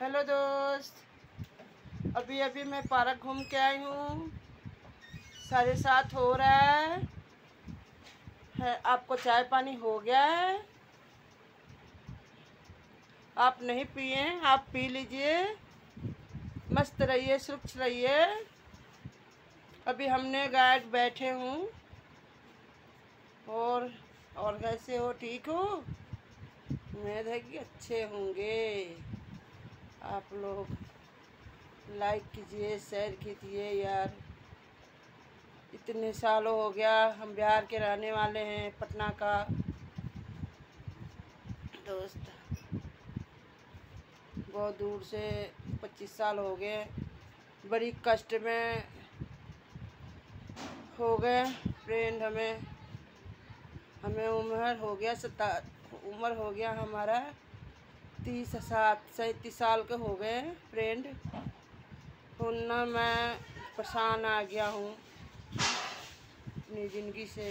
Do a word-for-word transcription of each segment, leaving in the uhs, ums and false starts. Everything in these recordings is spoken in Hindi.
हेलो दोस्त, अभी अभी मैं पार्क घूम के आई हूँ। साढ़े सात हो रहा है, है आपको चाय पानी हो गया है? आप नहीं पिए? आप पी लीजिए, मस्त रहिए, सुरक्षित रहिए। अभी हमने गाय बैठे हूँ। और और कैसे हो? ठीक हो? उम्मीद है कि अच्छे होंगे। आप लोग लाइक कीजिए, शेयर कीजिए यार। इतने सालों हो गया, हम बिहार के रहने वाले हैं, पटना का। दोस्त बहुत दूर से पच्चीस साल हो गए, बड़ी कष्ट में हो गए फ्रेंड। हमें हमें उम्र हो गया सता उम्र हो गया हमारा तीस सात सैंतीस साल के हो गए फ्रेंड। ना मैं परेशान आ गया हूँ अपनी ज़िंदगी से।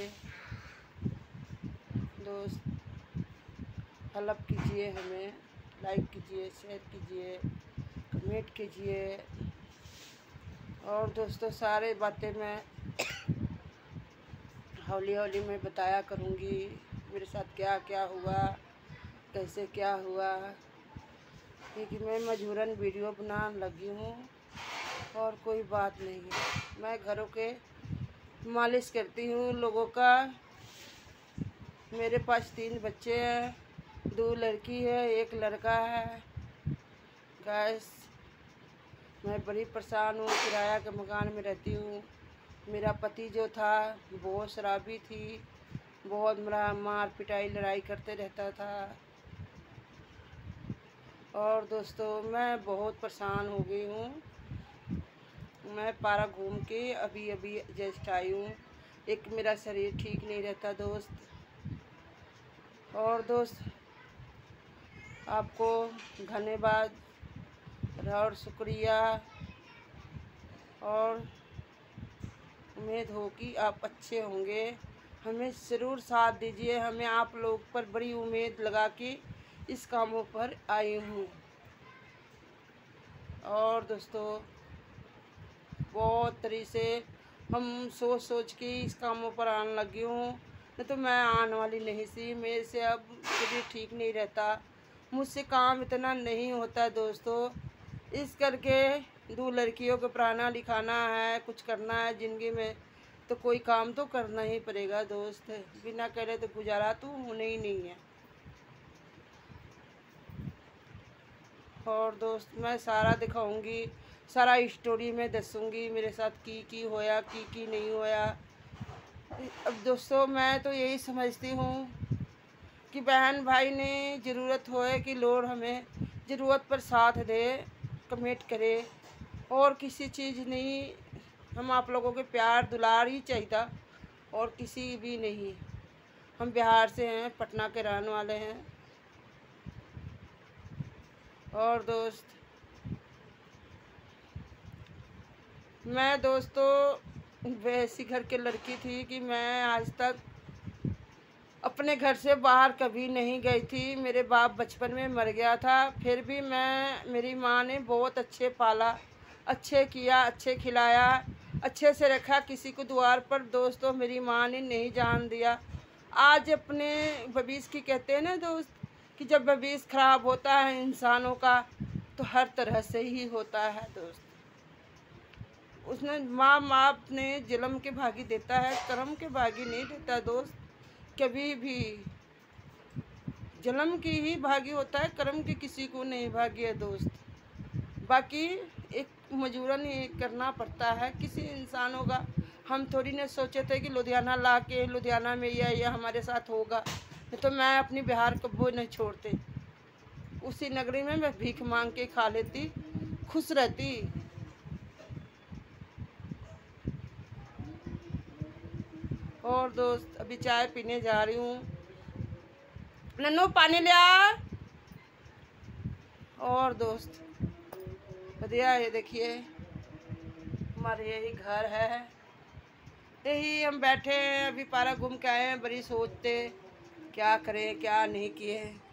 दोस्त हेल्प कीजिए, हमें लाइक कीजिए, शेयर कीजिए, कमेंट कीजिए। और दोस्तों सारे बातें मैं हौली हौली में बताया करूँगी, मेरे साथ क्या क्या हुआ, कैसे क्या हुआ। क्योंकि मैं मजबूरन वीडियो बनाने लगी हूँ और कोई बात नहीं है। मैं घरों के मालिश करती हूँ लोगों का। मेरे पास तीन बच्चे हैं, दो लड़की है, एक लड़का है। गैस मैं बड़ी परेशान हूँ, किराया के मकान में रहती हूँ। मेरा पति जो था बहुत शराबी थी, बहुत मेरा मार पिटाई लड़ाई करते रहता था। और दोस्तों मैं बहुत परेशान हो गई हूँ। मैं पार्क घूम के अभी अभी जस्ट आई हूँ। एक मेरा शरीर ठीक नहीं रहता दोस्त। और दोस्त आपको धन्यवाद और शुक्रिया, और उम्मीद हो कि आप अच्छे होंगे। हमें ज़रूर साथ दीजिए। हमें आप लोग पर बड़ी उम्मीद लगा के इस कामों पर आई हूँ। और दोस्तों बहुत तरीके से हम सोच सोच के इस कामों पर आने लगी हूँ, नहीं तो मैं आने वाली नहीं सी। मेरे से अब शरीर ठीक नहीं रहता, मुझसे काम इतना नहीं होता दोस्तों। इस करके दो लड़कियों को पढ़ाना लिखाना है, कुछ करना है ज़िंदगी में, तो कोई काम तो करना ही पड़ेगा दोस्त। बिना करे तो गुजारा तो होने ही नहीं है। और दोस्त मैं सारा दिखाऊंगी, सारा स्टोरी में दसूँगी मेरे साथ की की होया, की की नहीं होया। अब दोस्तों मैं तो यही समझती हूँ कि बहन भाई ने ज़रूरत होए कि लोग हमें ज़रूरत पर साथ दे, कमेंट करे। और किसी चीज़ नहीं, हम आप लोगों के प्यार दुलार ही चाहिए, और किसी भी नहीं। हम बिहार से हैं, पटना के रहने वाले हैं। और दोस्त मैं दोस्तों वैसी घर के लड़की थी कि मैं आज तक अपने घर से बाहर कभी नहीं गई थी। मेरे बाप बचपन में मर गया था, फिर भी मैं मेरी माँ ने बहुत अच्छे पाला, अच्छे किया, अच्छे खिलाया, अच्छे से रखा। किसी को द्वार पर दोस्तों मेरी माँ ने नहीं जान दिया। आज अपने भविष्य की कहते हैं ना दोस्त, कि जब भविष्य खराब होता है इंसानों का तो हर तरह से ही होता है दोस्त। उसने माँ माँ अपने जन्म के भागी देता है, कर्म के भागी नहीं देता दोस्त। कभी भी जन्म की ही भागी होता है, कर्म के किसी को नहीं भागी है दोस्त। बाकी एक मजबूरन ही करना पड़ता है किसी इंसानों का। हम थोड़ी ने सोचे थे कि लुधियाना ला के लुधियाना में यह यह हमारे साथ होगा, तो मैं अपनी बिहार को वो नहीं छोड़ते। उसी नगरी में मैं भीख मांग के खा लेती, खुश रहती। और दोस्त अभी चाय पीने जा रही हूँ। नन्नू पानी ले आ। और दोस्त बढ़िया, ये देखिए हमारे यही घर है, यही हम बैठे हैं। अभी पार्क घूम के आए हैं, बड़ी सोचते क्या करें क्या नहीं किए।